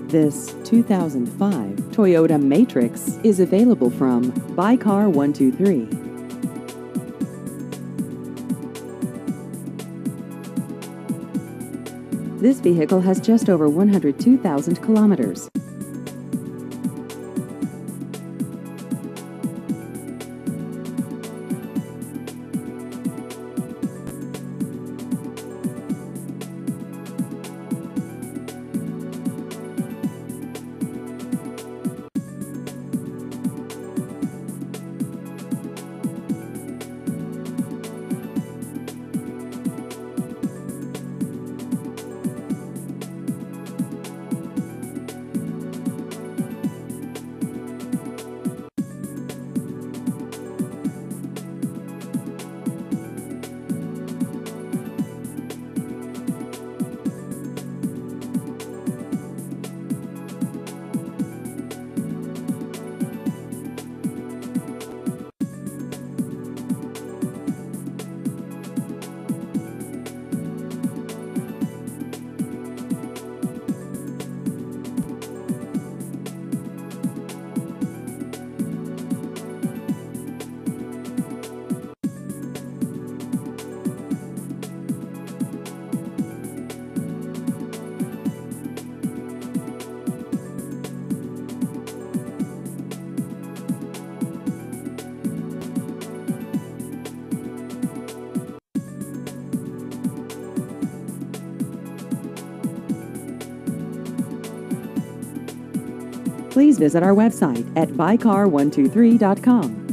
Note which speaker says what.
Speaker 1: This 2005 Toyota Matrix is available from Buy Car 123. This vehicle has just over 102,000 kilometers. Please visit our website at buycar123.com.